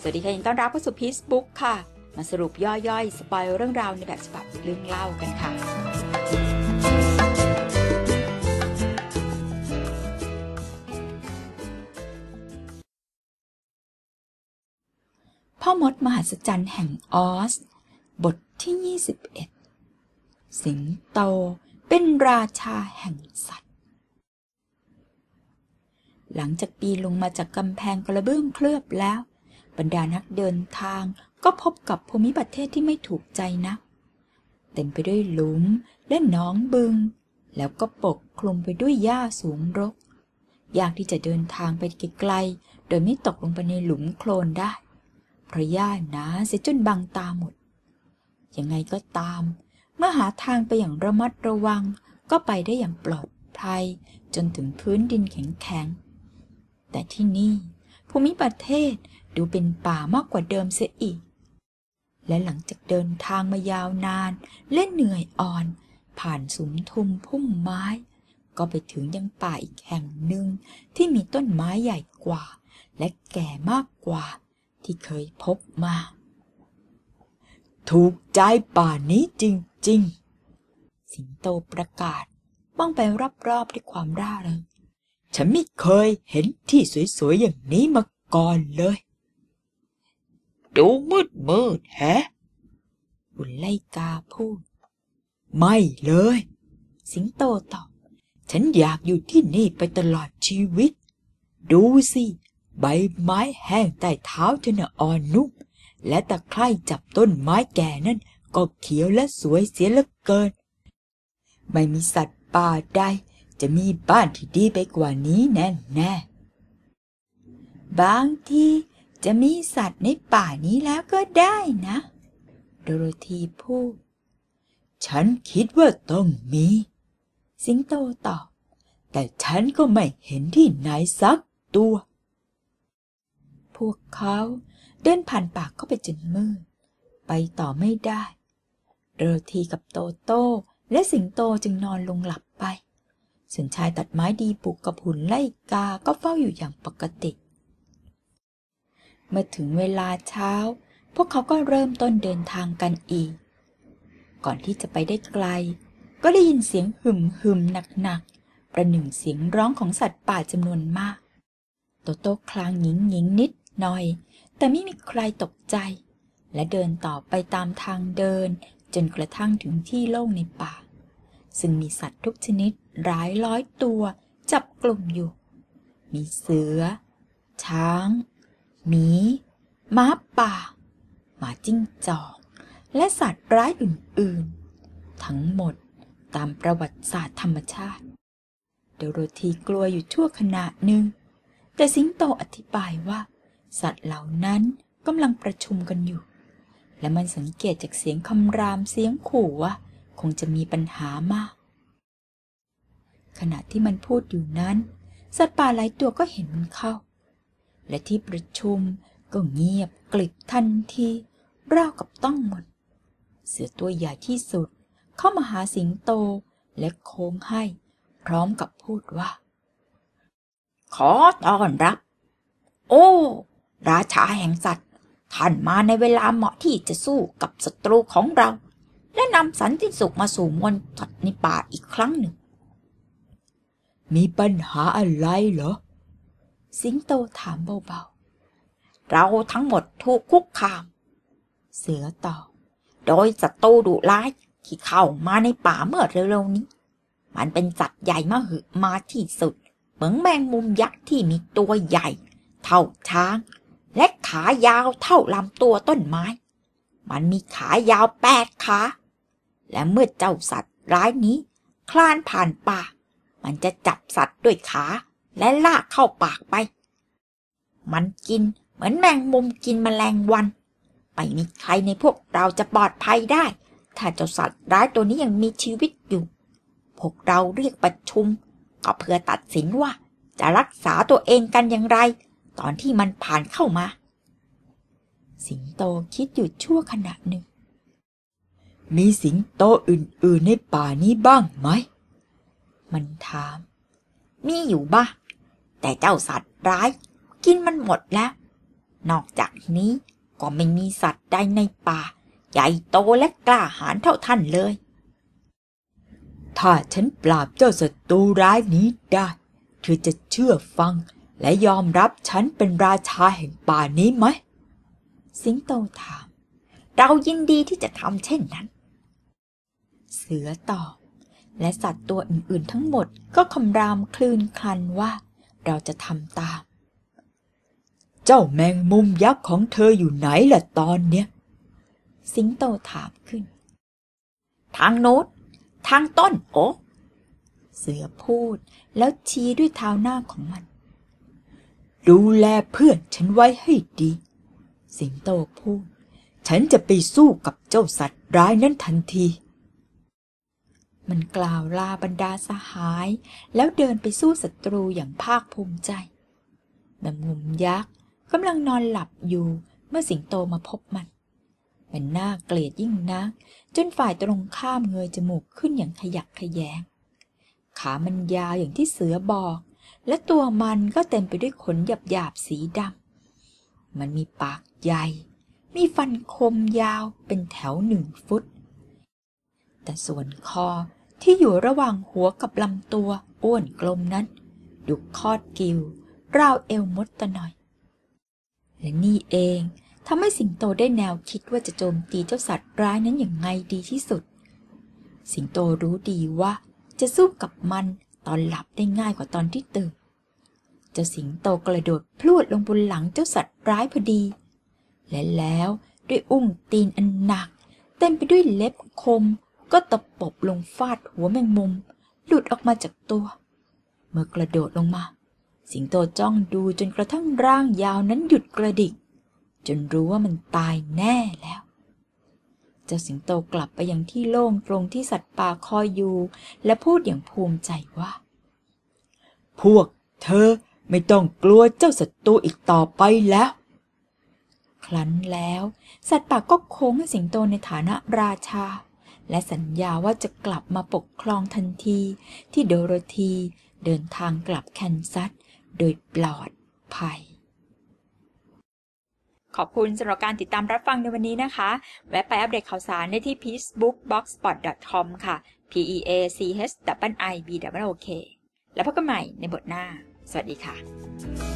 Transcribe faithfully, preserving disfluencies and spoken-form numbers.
วัสดีค่ะยินดีต้อนรับเข้าสู่พีซบุ๊กค่ะมาสรุปย่อยๆสปอยเรื่องราวในแบบฉบับเรื่องเล่ากันค่ะพ่อมดมหัศจรรย์แห่งออสบทที่ยี่สิบเอ็ดสิงโตเป็นราชาแห่งสัตว์หลังจากปีนลงมาจากกำแพงกระเบื้องเคลือบแล้วบรรดานักเดินทางก็พบกับภูมิประเทศที่ไม่ถูกใจนักเต็มไปด้วยหลุมและหนองบึงแล้วก็ปกคลุมไปด้วยหญ้าสูงรกยากที่จะเดินทางไปไกลๆโดยไม่ตกลงไปในหลุมโคลนได้เพราะหญ้าหนาเสียจนบังตาหมดยังไงก็ตามเมื่อหาทางไปอย่างระมัดระวังก็ไปได้อย่างปลอดภัยจนถึงพื้นดินแข็งๆแต่ที่นี่ภูมิประเทศดูเป็นป่ามากกว่าเดิมเสียอีกและหลังจากเดินทางมายาวนานและเหนื่อยอ่อนผ่านสุมทุมพุ่มไม้ก็ไปถึงยังป่าอีกแห่งหนึ่งที่มีต้นไม้ใหญ่กว่าและแก่มากกว่าที่เคยพบมาถูกใจป่านี้จริงๆสิงโตประกาศมองไปรอบๆด้วยความร่าเริงฉันไม่เคยเห็นที่สวยๆอย่างนี้มาก่อนเลยดูมืดมืดแฮะอุลไลกาพูดไม่เลยสิงโตตอบฉันอยากอยู่ที่นี่ไปตลอดชีวิตดูสิใบไม้แห้งใต้เท้าเธอน่ะอ่อนนุ่มและตะไคร่จับต้นไม้แก่นั่นก็เขียวและสวยเสียเหลือเกินไม่มีสัตว์ป่าใดจะมีบ้านที่ดีไปกว่านี้แน่แน่บางทีจะมีสัตว์ในป่านี้แล้วก็ได้นะโดโรธีพูดฉันคิดว่าต้องมีสิงโตตอบแต่ฉันก็ไม่เห็นที่ไหนสักตัวพวกเขาเดินผ่านป่าเข้าไปจนมืดไปต่อไม่ได้โดโรธีกับโตโต้และสิงโตจึงนอนลงหลับไปส่วนชายตัดไม้ดีบุกกับหุ่นไล่กาก็เฝ้าอยู่อย่างปกติเมื่อถึงเวลาเช้าพวกเขาก็เริ่มต้นเดินทางกันอีกก่อนที่จะไปได้ไกลก็ได้ยินเสียงหึมหึมหนักๆประหนึ่งเสียงร้องของสัตว์ป่าจำนวนมากโตโต้คลางหงิงหงิงนิดหน่อยแต่ไม่มีใครตกใจและเดินต่อไปตามทางเดินจนกระทั่งถึงที่โล่งในป่าซึ่งมีสัตว์ทุกชนิดหลายร้อยตัวจับกลุ่มอยู่มีเสือช้างหมีม้าป่าหมาจิ้งจอกและสัตว์ร้ายอื่นๆทั้งหมดตามประวัติศาสตร์ธรรมชาติโดโรธีกลัวอยู่ชั่วขณะหนึ่งแต่สิงโตอธิบายว่าสัตว์เหล่านั้นกำลังประชุมกันอยู่และมันสังเกตจากเสียงคำรามเสียงขู่ว่าคงจะมีปัญหามากขณะที่มันพูดอยู่นั้นสัตว์ป่าหลายตัวก็เห็นมันเข้าและที่ประชุมก็เงียบกริบทันทีราวกับต้องมนเสือตัวใหญ่ที่สุดเข้ามาหาสิงโตและโค้งให้พร้อมกับพูดว่าขอต้อนรับโอ้ราชาแห่งสัตว์ท่านมาในเวลาเหมาะที่จะสู้กับศัตรูของเราและนำสันติสุขมาสู่มวลสัตว์ในป่าอีกครั้งหนึ่งมีปัญหาอะไรเหรอสิงโตถามเบาๆเราทั้งหมดถูกคุกคามเสือตอบโดยศัตรูดุร้ายที่เข้ามาในป่าเมื่อเร็วๆนี้มันเป็นสัตว์ใหญ่มหึมาที่สุดเหมือนแมงมุมยักษ์ที่มีตัวใหญ่เท่าช้างและขายาวเท่าลำตัวต้นไม้มันมีขายาวแปดขาและเมื่อเจ้าสัตว์ร้ายนี้คลานผ่านป่ามันจะจับสัตว์ด้วยขาและลากเข้าปากไปมันกินเหมือนแมงมุมกินแมลงวันไม่มีใครในพวกเราจะปลอดภัยได้ถ้าเจ้าสัตว์ร้ายตัวนี้ยังมีชีวิตอยู่พวกเราเรียกประชุมก็เพื่อตัดสินว่าจะรักษาตัวเองกันอย่างไรตอนที่มันผ่านเข้ามาสิงโตคิดอยู่ชั่วขณะหนึ่งมีสิงโตอื่นๆในป่านี้บ้างไหมมันถามมีอยู่บ้างแต่เจ้าสัตว์ร้ายกินมันหมดแล้วนอกจากนี้ก็ไม่มีสัตว์ใดในป่าใหญ่โตและกล้าหาญเท่าท่านเลยถ้าฉันปราบเจ้าศัตรูร้ายนี้ได้เธอจะเชื่อฟังและยอมรับฉันเป็นราชาแห่งป่านี้ไหมสิงโตถามเรายินดีที่จะทำเช่นนั้นเสือตอบและสัตว์ตัวอื่นๆทั้งหมดก็คำรามคลื่นคลันว่าเราจะทำตามเจ้าแมงมุมยักษ์ของเธออยู่ไหนล่ะตอนเนี้ยสิงโตถามขึ้นทางโน้นทางต้นโอ๊กเสือพูดแล้วชี้ด้วยเท้าหน้าของมันดูแลเพื่อนฉันไว้ให้ดีสิงโตพูดฉันจะไปสู้กับเจ้าสัตว์ร้ายนั้นทันทีมันกล่าวลาบรรดาสหายแล้วเดินไปสู้ศัตรูอย่างภาคภูมิใจแมงมุมยักษ์กำลังนอนหลับอยู่เมื่อสิงโตมาพบมันมันน่าเกลียดยิ่งนักจนฝ่ายตรงข้ามเงยจมูกขึ้นอย่างขยักขยแยงขามันยาวอย่างที่เสือบอกและตัวมันก็เต็มไปด้วยขนหยาบๆสีดำมันมีปากใหญ่มีฟันคมยาวเป็นแถวหนึ่งฟุตแต่ส่วนคอที่อยู่ระหว่างหัวกับลำตัวอ้วนกลมนั้นดุคอดกิวราวเอวมดตะหน่อยและนี่เองทำให้สิงโตได้แนวคิดว่าจะโจมตีเจ้าสัตว์ร้ายนั้นอย่างไงดีที่สุดสิงโตรู้ดีว่าจะสู้กับมันตอนหลับได้ง่ายกว่าตอนที่ตื่นเจ้าสิงโตกระโดดพรวดลงบนหลังเจ้าสัตว์ร้ายพอดีและแล้วด้วยอุ้งตีนอันหนักเต็มไปด้วยเล็บคมก็ตะปบลงฟาดหัวแมงมุมหลุดออกมาจากตัวเมื่อกระโดดลงมาสิงโตจ้องดูจนกระทั่งร่างยาวนั้นหยุดกระดิกจนรู้ว่ามันตายแน่แล้วเจ้าสิงโตกลับไปยังที่โล่งตรงที่สัตว์ป่าคอยอยู่และพูดอย่างภูมิใจว่าพวกเธอไม่ต้องกลัวเจ้าศัตรูอีกต่อไปแล้วครั้นแล้วสัตว์ป่าก็โค้งให้สิงโตในฐานะราชาและสัญญาว่าจะกลับมาปกครองทันทีที่โดโรธีเดินทางกลับแคนซัสโดยปลอดภัยขอบคุณสำหรับการติดตามรับฟังในวันนี้นะคะแวะไปอัปเดตข่าวสารได้ที่ พีซบุ๊กบล็อกสปอต ดอท คอม ค่ะ พี อี เอ ซี เอช ดับเบิล ไอ บี ดับเบิล โอ เค แล้วพบกันใหม่ในบทหน้าสวัสดีค่ะ